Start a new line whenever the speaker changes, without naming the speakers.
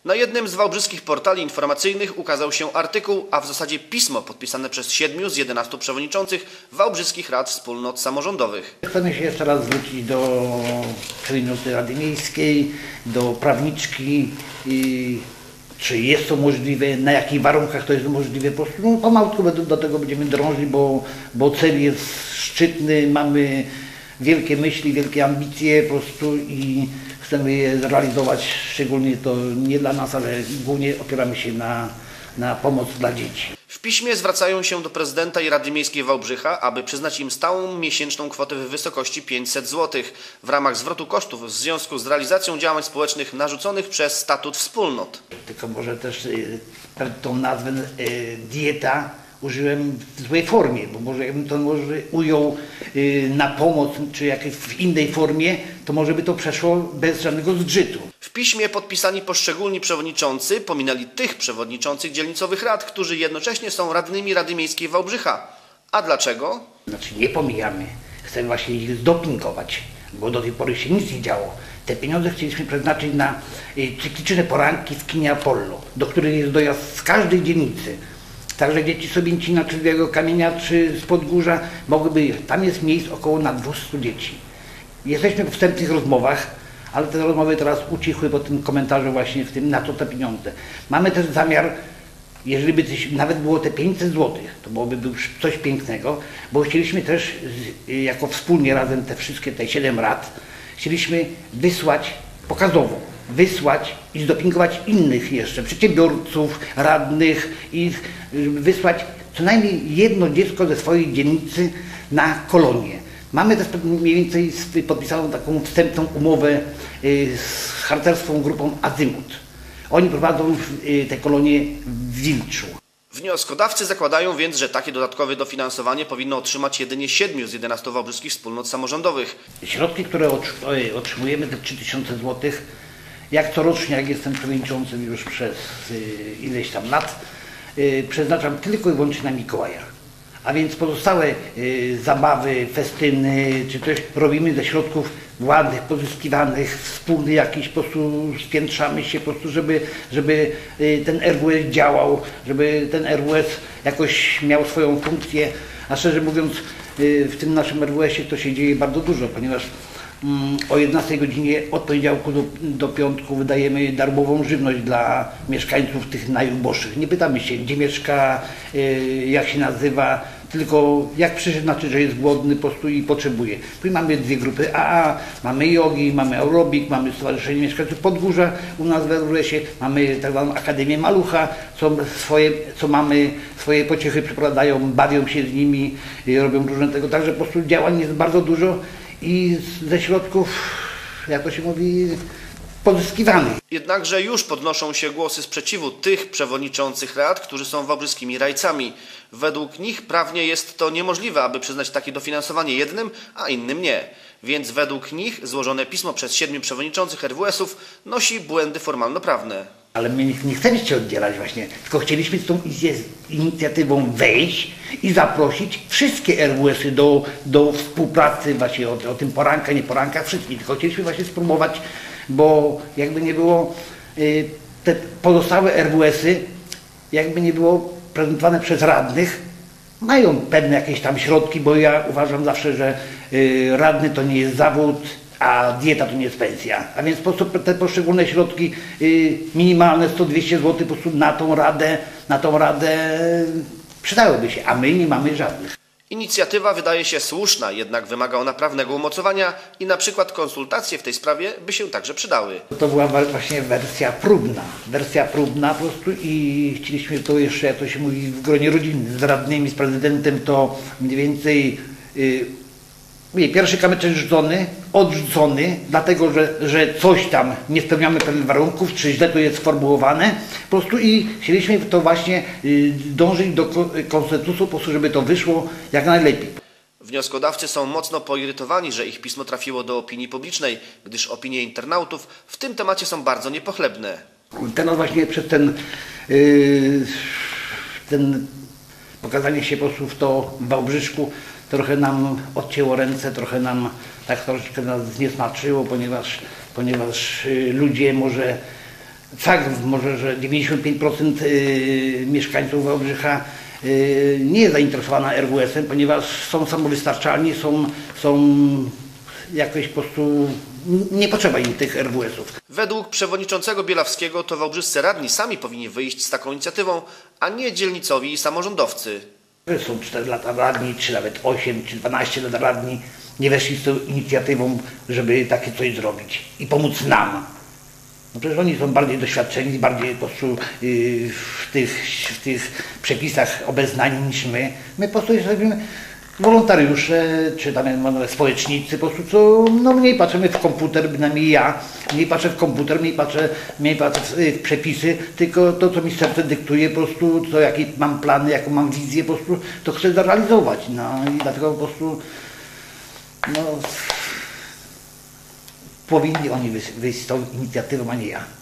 Na jednym z wałbrzyskich portali informacyjnych ukazał się artykuł, a w zasadzie pismo podpisane przez 7 z 11 przewodniczących wałbrzyskich rad wspólnot samorządowych.
Chcemy się jeszcze raz zwrócić do przewodniczącej Rady Miejskiej, do prawniczki, czy jest to możliwe, na jakich warunkach to jest możliwe. Po prostu pomalutku do tego będziemy dążyć, bo cel jest szczytny, mamy wielkie myśli, wielkie ambicje po prostu i chcemy je zrealizować, szczególnie to nie dla nas, ale głównie opieramy się na pomoc dla dzieci.
W piśmie zwracają się do prezydenta i Rady Miejskiej Wałbrzycha, aby przyznać im stałą miesięczną kwotę w wysokości 500 zł w ramach zwrotu kosztów w związku z realizacją działań społecznych narzuconych przez statut wspólnot.
Tylko może też tą nazwę dieta użyłem w złej formie, bo może bym to ujął na pomoc, czy jakieś w innej formie, to może by to przeszło bez żadnego zgrzytu.
W piśmie podpisani poszczególni przewodniczący pominęli tych przewodniczących dzielnicowych rad, którzy jednocześnie są radnymi Rady Miejskiej Wałbrzycha. A dlaczego?
Znaczy nie pomijamy, chcemy właśnie ich zdopingować, bo do tej pory się nic nie działo. Te pieniądze chcieliśmy przeznaczyć na cykliczne poranki w kinie Apollo, do których jest dojazd z każdej dzielnicy. Także dzieci Sobięcina, czy z Białego Kamienia, czy z Podgórza mogłyby, tam jest miejsc około na 200 dzieci. Jesteśmy w wstępnych rozmowach, ale te rozmowy teraz ucichły po tym komentarzu właśnie w tym, na to te pieniądze. Mamy też zamiar, jeżeli by nawet było te 500 zł, to byłoby coś pięknego, bo chcieliśmy też jako wspólnie razem te 7 rad, chcieliśmy wysłać pokazowo, i zdopingować innych jeszcze, przedsiębiorców, radnych i wysłać co najmniej jedno dziecko ze swojej dzielnicy na kolonię. Mamy też mniej więcej podpisaną taką wstępną umowę z harcerską grupą Azymut. Oni prowadzą te kolonie w Wilczu.
Wnioskodawcy zakładają więc, że takie dodatkowe dofinansowanie powinno otrzymać jedynie 7 z 11 wałbrzyskich wspólnot samorządowych.
Środki, które otrzymujemy, te 3000 zł, jak corocznie, jak jestem przewodniczącym już przez ileś tam lat, przeznaczam tylko i wyłącznie na Mikołaja. A więc pozostałe zabawy, festyny, czy coś robimy ze środków własnych, pozyskiwanych, wspólny jakiś, po prostu spiętrzamy się, po prostu, żeby ten RWS działał, żeby ten RWS jakoś miał swoją funkcję. A szczerze mówiąc, w tym naszym RWS-ie to się dzieje bardzo dużo, ponieważ o 11 godzinie od poniedziałku do piątku wydajemy darmową żywność dla mieszkańców tych najuboższych. Nie pytamy się, gdzie mieszka, jak się nazywa, tylko jak przyszedł, znaczy, że jest głodny po prostu i potrzebuje. Później mamy 2 grupy AA, mamy jogi, mamy aerobik, mamy Stowarzyszenie Mieszkańców Podgórza u nas w RWS-ie, mamy tak zwaną Akademię Malucha, co mamy swoje pociechy, przeprowadzają, bawią się z nimi, robią różne tego, także po prostu działań jest bardzo dużo i ze środków, jak to się mówi, pozyskiwanych.
Jednakże już podnoszą się głosy sprzeciwu tych przewodniczących rad, którzy są wałbrzyskimi rajcami. Według nich prawnie jest to niemożliwe, aby przyznać takie dofinansowanie jednym, a innym nie. Więc według nich złożone pismo przez 7 przewodniczących RWS-ów nosi błędy formalno-prawne.
Ale my nie chcemy się oddzielać właśnie, tylko chcieliśmy z tą inicjatywą wejść i zaprosić wszystkie RWS-y do współpracy właśnie o tym porankach, nie porankach, wszystkich. Tylko chcieliśmy właśnie spróbować, bo jakby nie było, te pozostałe RWS-y, jakby nie było prezentowane przez radnych, mają pewne jakieś tam środki, bo ja uważam zawsze, że radny to nie jest zawód, a dieta to nie jest pensja. A więc po prostu te poszczególne środki minimalne 100-200 zł po prostu na tą radę przydałyby się, a my nie mamy żadnych.
Inicjatywa wydaje się słuszna, jednak wymaga ona prawnego umocowania i na przykład konsultacje w tej sprawie by się także przydały.
To była właśnie wersja próbna po prostu i chcieliśmy to jeszcze, jak to się mówi, w gronie rodzinnym, z radnymi, z prezydentem, to mniej więcej pierwszy kamyczek odrzucony, dlatego że coś tam nie spełniamy pewnych warunków, czy źle to jest sformułowane, po prostu i chcieliśmy to właśnie dążyć do konsensusu, po prostu, żeby to wyszło jak najlepiej.
Wnioskodawcy są mocno poirytowani, że ich pismo trafiło do opinii publicznej, gdyż opinie internautów w tym temacie są bardzo niepochlebne.
Teraz właśnie przez ten pokazanie się po prostu w to w Wałbrzysku trochę nam odcięło ręce, trochę nam tak troszeczkę nas zniesmaczyło, ponieważ ludzie może fakt może, że 95% mieszkańców Wałbrzycha nie jest zainteresowana RWS-em, ponieważ są samowystarczalni, są jakoś po prostu nie potrzeba im tych RWS-ów.
Według przewodniczącego Bielawskiego to wałbrzyscy radni sami powinni wyjść z taką inicjatywą, a nie dzielnicowi i samorządowcy.
Są 4 lata radni, czy nawet 8, czy 12 lat radni, nie weszli z tą inicjatywą, żeby takie coś zrobić i pomóc nam. No przecież oni są bardziej doświadczeni, bardziej po prostu w tych przepisach obeznani niż my. My po prostu jesteśmy wolontariusze, czy tam społecznicy, po prostu co, no mniej patrzymy w komputer, bynajmniej ja, mniej patrzę w komputer, mniej patrzę w przepisy, tylko to, co mi serce dyktuje, po prostu, to jakie mam plany, jaką mam wizję, po prostu to chcę zrealizować. No i dlatego po prostu no, powinni oni wyjść z tą inicjatywą, a nie ja.